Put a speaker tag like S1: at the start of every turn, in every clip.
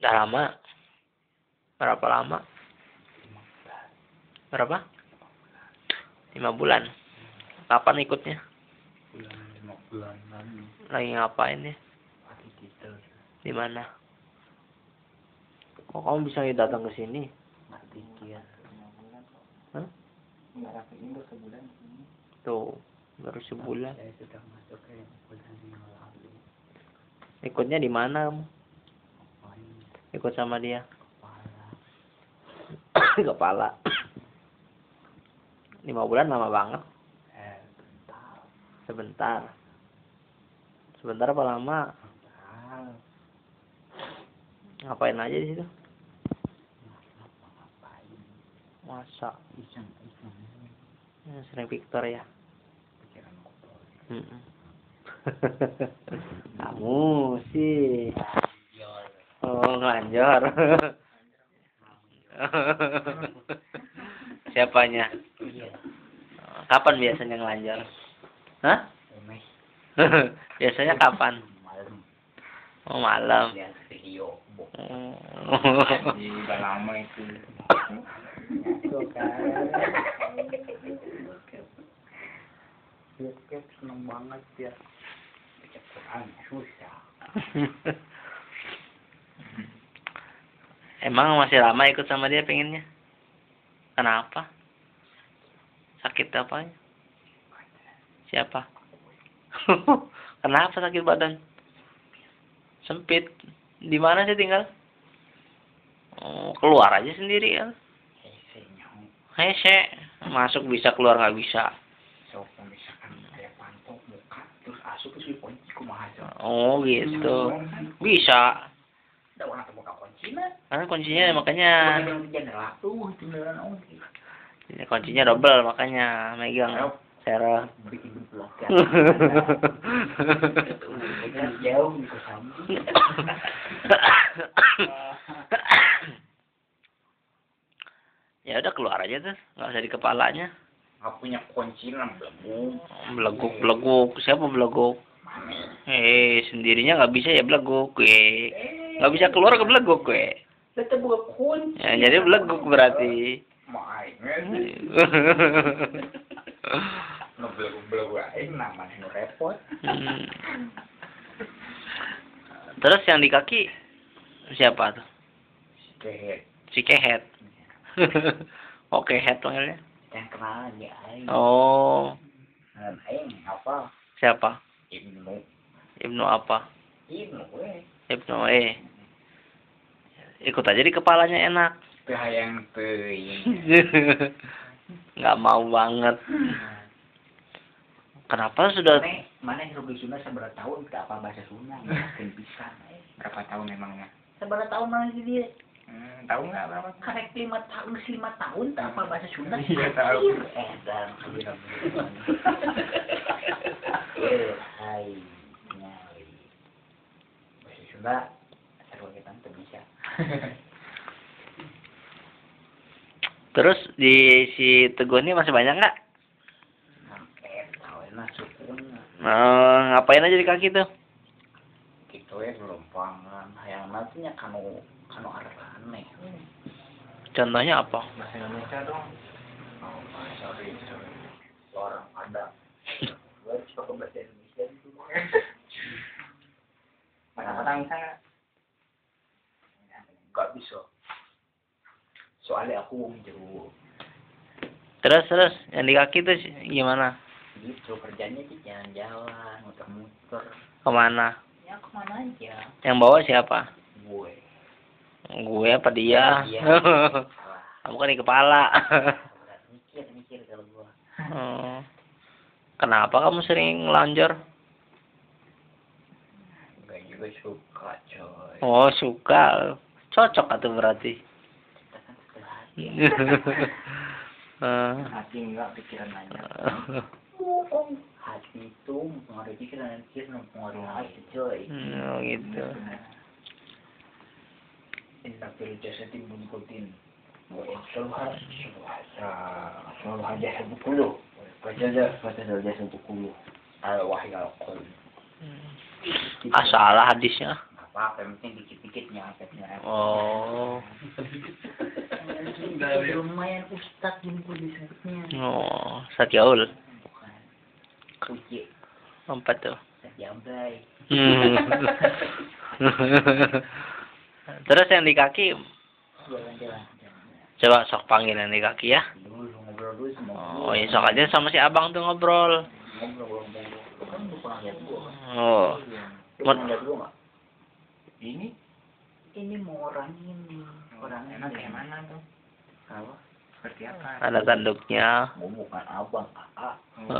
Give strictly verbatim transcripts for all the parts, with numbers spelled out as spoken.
S1: Udah lama. Berapa lama? Berapa? Lima bulan. Kapan ikutnya?
S2: Bulan lima bulan lalu.
S1: Lagi ngapain ya?
S2: Pasti kita
S1: Di mana? Kok kamu bisa datang ke sini?
S2: mati kia.
S1: Hah?
S2: Nggak rapi ini baru sebulan.
S1: Tuh, baru sebulan.
S2: Saya sudah masuk ke bulan yang lalu.
S1: Ikutnya di mana kamu?
S2: Main
S1: Ikut sama dia?
S2: kepala.
S1: Kepala. Lima bulan lama banget.
S2: Eh, bentar.
S1: Sebentar. Sebentar apa lama?
S2: Bentar.
S1: Ngapain aja di situ?
S2: Ngapain?
S1: Masa?
S2: Iseng-iseng.
S1: Ya, sering Victor ya?
S2: Pikiran kotor.
S1: Mm-mm. Kamu sih. Oh, ngelanjor. Siapanya?
S2: Iya.
S1: Kapan biasanya ngelanjor? Hah?
S2: Emes.
S1: Biasanya kapan?
S2: Malam.
S1: Oh, malam.
S2: Lihat video. Bok.
S1: Oh.
S2: Udah lama itu. Itu kan. Bokep seneng banget ya. Baca Quran susah.
S1: Emang masih lama ikut sama dia pengennya? Kenapa? Sakit apanya? Siapa? Kenapa sakit badan? Sempit. Di mana sih tinggal? Oh, keluar aja sendiri ya.
S2: Hesenya.
S1: Hese. Masuk bisa, keluar nggak bisa.
S2: So, misalkan kayak pantok muka terus asup terus kunci kumaha so.
S1: Oh gitu. Bisa.
S2: Ada orang terbuka kuncinya.
S1: Karena kuncinya makanya
S2: Yang jendela tuh jendela naon sih.
S1: kuncinya double makanya megang. Serep.
S2: Bikin blok ya. Jauh di samping.
S1: Ya udah keluar aja tuh, nggak usah di kepalanya.
S2: Nggak punya kunci lah beleguk.
S1: Beleguk beleguk, siapa beleguk?
S2: Mana?
S1: Eh sendirinya nggak bisa ya beleguk, eh nggak bisa keluar ke beleguk, eh.
S2: Kita buka kunci.
S1: Ya, jadi beleguk berarti.
S2: Main. Ngebeleguk-beleguk aja namanya nu repot.
S1: Hmm. Terus yang di kaki siapa tuh?
S2: Kehet.
S1: Si Kehet. Oke, Kehet panggilnya.
S2: Yang kenal aja aing.
S1: Oh,
S2: Dan aing apa?
S1: siapa?
S2: Ibnu.
S1: Ibnu apa?
S2: Ibnu we.
S1: Ibnu eh. Ikut aja di kepalanya enak.
S2: Teu hayang teuing.
S1: Nggak mau banget. Kenapa sudah?
S2: Mana mana hirup di Sunda seberapa tahun ke apa bahasa Sunda? Mungkin bisa. Berapa tahun emangnya? Seberapa tahun mana sih dia? Hmm, tahu nggak berapa? Karek lima tahun, lima tahun tak apa bahasa Sunda? Iya tahu. Eh, dalam kebiram. Eh, hai, nyali. Bahasa Sunda, seru kita tuh bisa.
S1: Terus di si Teguh ini masih banyak nggak?
S2: Oke, tahu enak sukun.
S1: Eh, ngapain aja di kaki tuh?
S2: Gitu ya gelompangan. Yang nantinya kanu kanu aneh.
S1: Contohnya apa?
S2: Bahasa Indonesia dong. Oh, sorry, sorry. Orang ada. Gue harus pakai bahasa Indonesia itu. Mana-mana misalnya. Gak bisa. Soalnya aku wong jero.
S1: Terus terus yang di kaki tuh gimana?
S2: Gitu kerjanya sih jalan-jalan, muter-muter.
S1: Kemana?
S2: Ya kemana aja.
S1: Yang bawa siapa?
S2: Gue.
S1: Gue apa dia?
S2: Dia.
S1: Kamu kan di kepala.
S2: Mikir, mikir kalau gue.
S1: Oh. Kenapa kamu sering ngelanjor?
S2: Enggak juga suka, coy.
S1: Oh suka. Cocok atau berarti?
S2: Kita kan setelah hati.
S1: Eh.
S2: Hati enggak, pikiran aja. Hati itu mengaruhi pikiran dan pikiran mengaruhi hati, coy.
S1: Oh gitu.
S2: Inna fil jasadi mudghatin wa insaluha selalu aja sebukulu baca aja baca aja sebukulu al wahyi al qul
S1: Ah salah hadisnya.
S2: apa-apa, yang penting dikit-dikit nyapetnya.
S1: Oh.
S2: Lumayan ustad gitu disebutnya.
S1: Oh, Satyaul.
S2: Bukan. Uji.
S1: Apa tuh?
S2: Satyablay.
S1: Hmm. Terus yang di kaki,
S2: Jalan-jalan.
S1: coba sok panggil yang di kaki ya.
S2: Dulu ngobrol dulu sama
S1: Oh, ya sok aja sama si abang tuh ngobrol.
S2: ngobrol-ngobrol. Kan lu pernah lihat gua.
S1: Oh.
S2: Lu pernah lihat gua nggak?
S3: Ini
S2: Ini mau orang ini. Orang
S3: emang
S2: ini.
S3: kayak mana tuh?
S2: Apa?
S3: Seperti apa?
S1: Ada tanduknya.
S2: Gua bukan abang, kakak.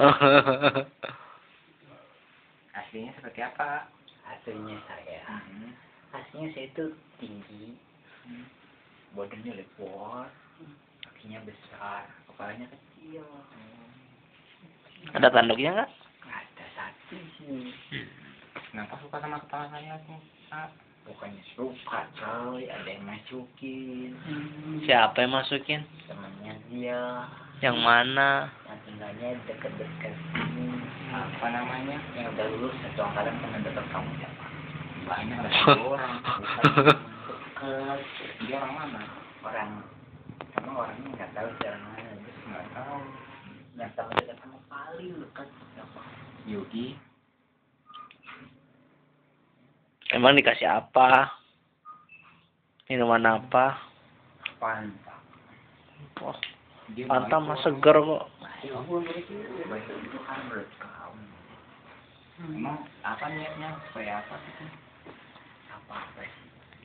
S3: Aslinya seperti apa?
S2: Aslinya saya.
S3: Hmm.
S2: Aslinya saya itu tinggi.
S3: Hmm.
S2: Badannya lebar. Kakinya besar. Kepalanya kecil.
S1: Ada tanduknya nggak?
S2: Ada satu sih.
S3: Kenapa suka sama kepala saya tuh? Ah.
S2: Bukannya suka coy. Ada yang masukin.
S1: Siapa yang masukin?
S2: Temennya dia.
S1: Yang mana?
S2: Yang tinggalnya dekat-dekat sini.
S3: Apa namanya?
S2: Yang udah lulus satu angkatan teman dekat kamu siapa?
S3: Banyak lah satu orang.
S2: Dekat.
S3: Dia orang mana?
S2: Orang. Sama orangnya nggak tahu sih orang mana. Terus
S3: Nggak tahu.
S2: yang teman dekat kamu paling dekat siapa?
S3: Yogi.
S1: Emang dikasih apa? Minuman apa?
S2: Fanta.
S1: Oh,
S3: Dia
S1: Fanta
S3: baik
S1: mah
S3: orang.
S1: seger kok.
S2: Masih aku begitu. Baik itu kan menurut kamu.
S3: Emang apa niatnya? Supaya apa gitu?
S2: Apa apa sih?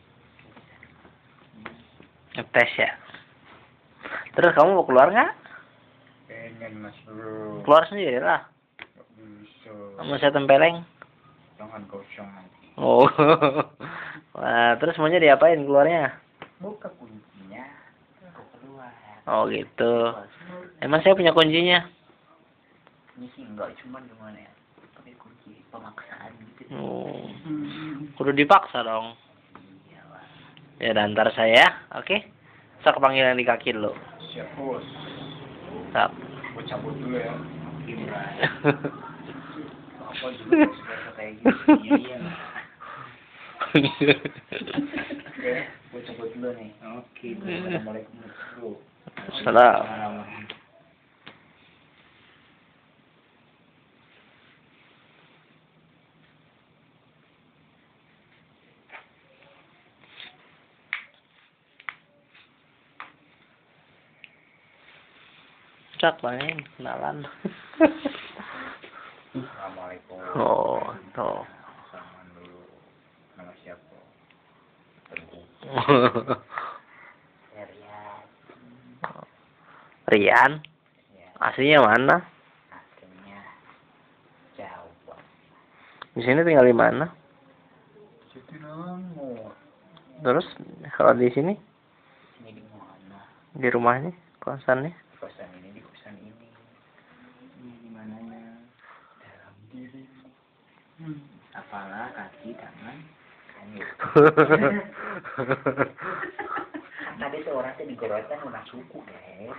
S1: Ngetes ya. Terus kamu mau keluar nggak?
S3: Pengen mas bro.
S1: Keluar sendiri lah.
S3: Nggak bisa.
S1: Kamu saya tempeleng.
S3: Jangan kosong nanti.
S1: Oh. Wah, terus maunya diapain keluarnya?
S2: Buka kuncinya. Aku keluar.
S1: Oh gitu. Emang saya punya kuncinya?
S2: Ini sih enggak, cuman gimana ya? Pakai kunci pemaksaan gitu.
S1: Oh. Kudu dipaksa dong.
S2: Iya lah.
S1: Ya, dan ntar saya, oke? Sok panggilan di kaki dulu.
S3: Siap bos.
S1: Sok.
S3: Gue cabut dulu ya.
S2: Gimana? Apa juga suka kayak gitu? Iya. Oke, gue cabut dulu nih.
S3: Oke.
S2: Assalamualaikum bro.
S1: Salam. Cak main kenalan.
S3: Assalamualaikum.
S1: Oh, tuh.
S3: Salaman dulu. Nama siapa? Teguh.
S2: Serian.
S1: Rian,
S2: Ya,
S1: aslinya mana?
S2: akhirnya Jawa.
S1: Di sini tinggal di mana?
S2: Jatinangor.
S1: Terus kalau di sini
S2: Ini di mana?
S1: di rumahnya, kosannya?
S2: Kosan ini di kosan ini.
S3: Ini di mananya?
S2: Dalam diri.
S3: Kepala, kaki, tangan.
S2: Kan gitu. Tadi tuh orang tuh digorotan udah suku guys.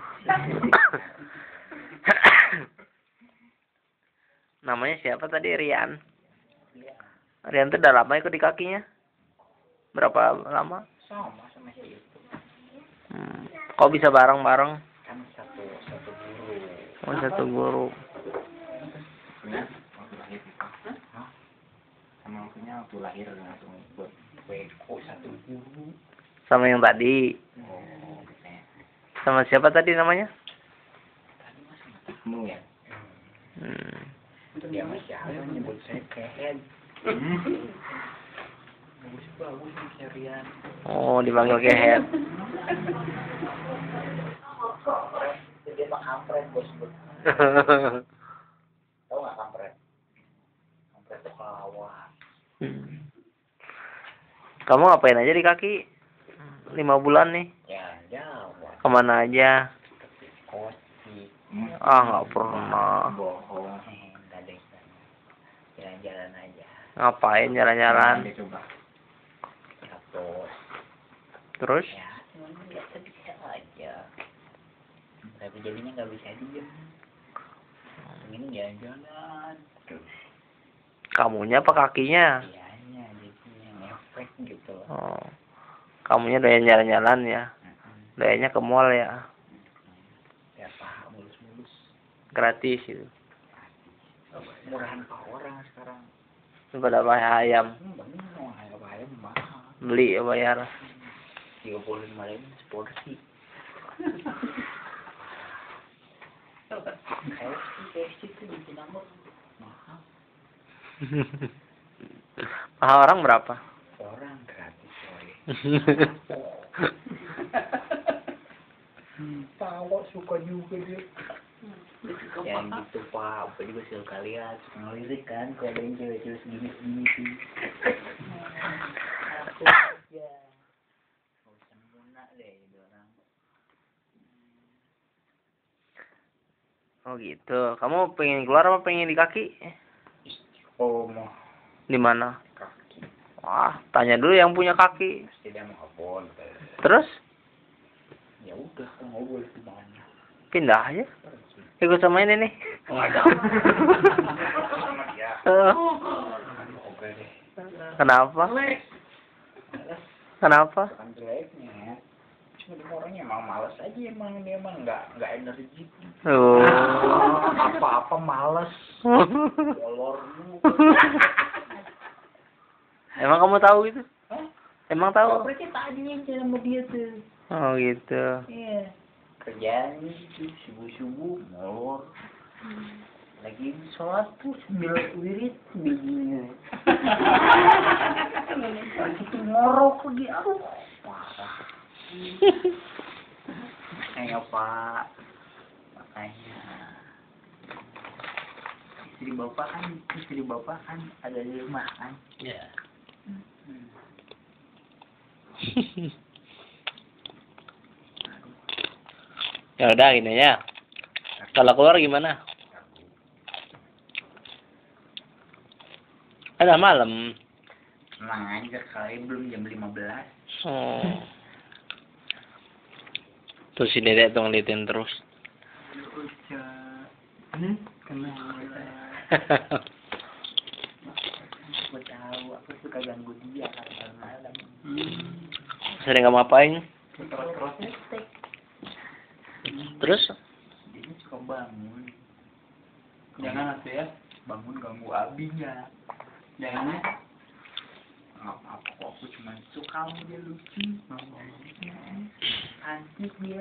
S1: Namanya siapa tadi? Rian.
S2: Iya.
S1: Rian tuh udah lama ikut di kakinya? Berapa lama?
S2: Sama sama si itu.
S1: Hmm. Kok bisa bareng-bareng?
S2: Kan satu satu guru.
S1: Oh, satu guru.
S3: Punya waktu lahir nikah.
S2: Hah?
S3: Sama punya waktu lahir langsung ikut.
S2: Beko satu guru.
S1: Sama yang tadi.
S3: Oh, katanya.
S1: Sama siapa tadi namanya?
S2: Tadi mas sama
S3: Kamu ya?
S1: Hmm.
S2: dia masih ada nyebut saya kehead. Bagus bagus nih Serian.
S1: Oh, dipanggil kehead.
S2: Dia mah kampret bos sebut. Tahu nggak kampret? Kampret itu kawan.
S1: Hmm. Kamu ngapain aja di kaki? Lima bulan nih.
S2: Ya Jawa.
S1: Kemana aja?
S2: Tapi kosi.
S1: Ah, nggak pernah.
S2: Bohong. Enggak deh. Jalan-jalan aja.
S1: Ngapain jalan-jalan?
S3: Dia coba.
S2: Kapos.
S1: Terus?
S2: Ya, cuma biasa-biasa aja. Tapi jadinya nggak bisa diem. Ini jalan-jalan. Terus.
S1: Kamunya apa kakinya?
S2: Dianya jadinya ngefek gitu.
S1: Oh. Kamunya doyan jalan-jalan ya. Doyannya ke mall ya.
S2: Ya paha mulus-mulus.
S1: Gratis itu.
S2: Murahan pak orang sekarang.
S1: Pada bayar ayam.
S2: Hmm, bener, ayam ayam mahal.
S1: Beli ya bayar.
S2: Tiga puluh lima ribu seporsi. K F C, K F C itu di Cinnamon mahal.
S1: Mahal orang berapa?
S2: Orang gratis coy. Tahu suka juga dia. Yang gitu pak, apa juga sih kalian suka ngelirik kan kalau ada yang cewek-cewek segini-segini sih. Aku ya nggak usah muna deh itu orang.
S1: Oh gitu. Kamu pengen keluar apa pengen di kaki?
S2: Oh mau
S1: Di mana?
S2: kaki.
S1: Wah, tanya dulu yang punya kaki.
S2: Pasti dia mau abon.
S1: Terus
S2: Ya udah, kan nggak boleh di mana.
S1: pindah aja. Ikut sama ini nih.
S2: Oh ada. Sama dia. Oke deh.
S1: Kenapa? Kenapa?
S2: Bukan jeleknya. Cuma dia orangnya emang malas aja emang dia emang nggak nggak energik.
S1: Oh.
S2: Apa-apa malas. Molor.
S1: Emang kamu tahu gitu?
S2: Hah?
S1: Emang tahu?
S2: Mereka tadinya sama dia tuh.
S1: Oh gitu.
S2: Iya. Kerjaannya gitu subuh-subuh molor. Lagi sholat tuh sambil wirid bingung. Lagi tuh ngorok lagi, aduh parah. Makanya pak, makanya istri bapak kan istri bapak kan ada di rumah kan.
S3: Iya.
S2: Hmm.
S1: Ya udah gini ya. Kalau keluar gimana? Ada malam.
S2: Tenang aja kali belum jam lima belas.
S1: Oh. Terus si dedek tuh ngeliatin terus.
S2: Hmm? Kenapa? Aku tahu, aku suka ganggu dia kalau malam.
S3: Hmm.
S1: Sering kamu apain?
S3: Terus-terus.
S1: Terus?
S2: Dia suka bangun.
S3: Jangan atuh ya.
S2: Bangun ganggu abinya.
S3: Jangan ya.
S2: Nggak apa-apa kok, aku cuma suka sama dia lucu. Cantik dia.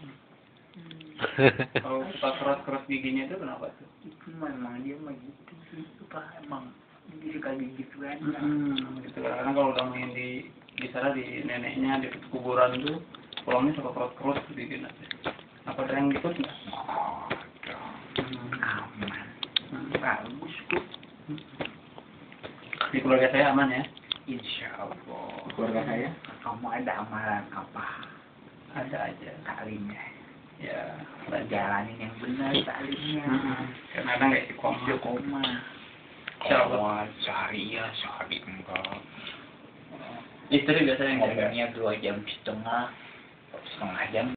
S3: Kalau suka keras-keras giginya itu kenapa tuh?
S2: Itu memang dia mah gitu sih. Suka emang dia suka gitu kan.
S3: Hmm, gitu karena kalau udah main di di sana di neneknya di kuburan tuh pulangnya suka keras-keras bikin aja. Apa ada yang ikut nggak? Hmm.
S2: Aman.
S3: Hmm.
S2: Bagus kok.
S3: Di keluarga saya aman ya?
S2: Insya Allah.
S3: Keluarga saya?
S2: Kamu ada amalan apa?
S3: Ada aja.
S2: Taklimnya.
S3: Ya,
S2: Jalanin yang benar taklimnya.
S3: Hmm. Karena ada nggak istiqomah.
S2: Istiqomah.
S3: Insya Allah.
S2: Awal sehari ya, sehari enggak.
S3: Istri biasanya yang jaga.
S2: Ngomongnya dua jam setengah, setengah jam